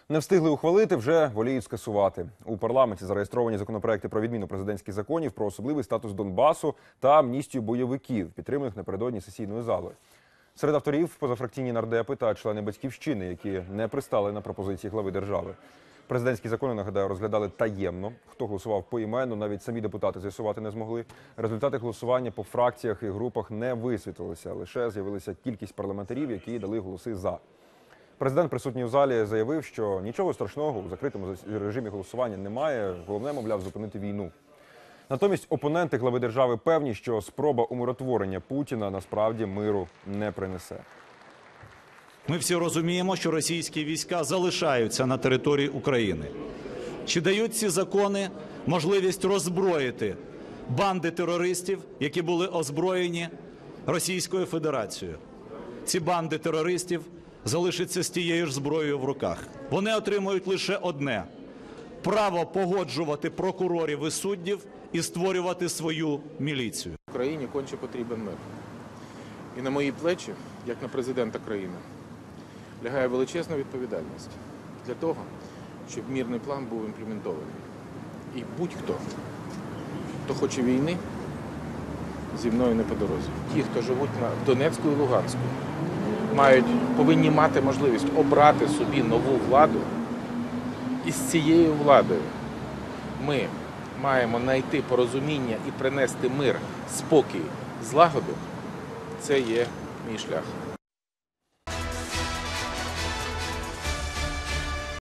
Не встигли ухвалити, вже воліють скасувати. У парламенті зареєстровані законопроекти про відміну президентських законів, про особливий статус Донбасу та амністію бойовиків, підтриманих напередодні сесійною залою. Серед авторів – позафракційні нардепи та члени «Батьківщини», які не пристали на пропозиції глави держави. Президентські закони, нагадаю, розглядали таємно. Хто голосував поіменно, навіть самі депутати з'ясувати не змогли. Результати голосування по фракціях і групах не висвітлилися. Лише з'явилася кількість парламентарів, які дали голоси «за». Президент, присутній у залі, заявив, що нічого страшного у закритому режимі голосування немає. Головне, мовляв, зупинити війну. Натомість опоненти глави держави певні, що спроба умиротворення Путіна насправді миру не принесе. Ми всі розуміємо, що російські війська залишаються на території України. Чи дають ці закони можливість роззброїти банди терористів, які були озброєні Російською Федерацією? Ці банди терористів залишаться з тією ж зброєю в руках. Вони отримують лише одне – право погоджувати прокурорів і суддів і створювати свою міліцію. Україні конче потрібен мир. І на мої плечі, як на президента країни, лягає величезна відповідальність для того, щоб мирний план був імплементований. І будь-хто, хто хоче війни, зі мною не по дорозі. Ті, хто живуть на Донецьку і Луганську, повинні мати можливість обрати собі нову владу, і з цією владою ми маємо знайти порозуміння і принести мир, спокій, злагоду. Це є мій шлях.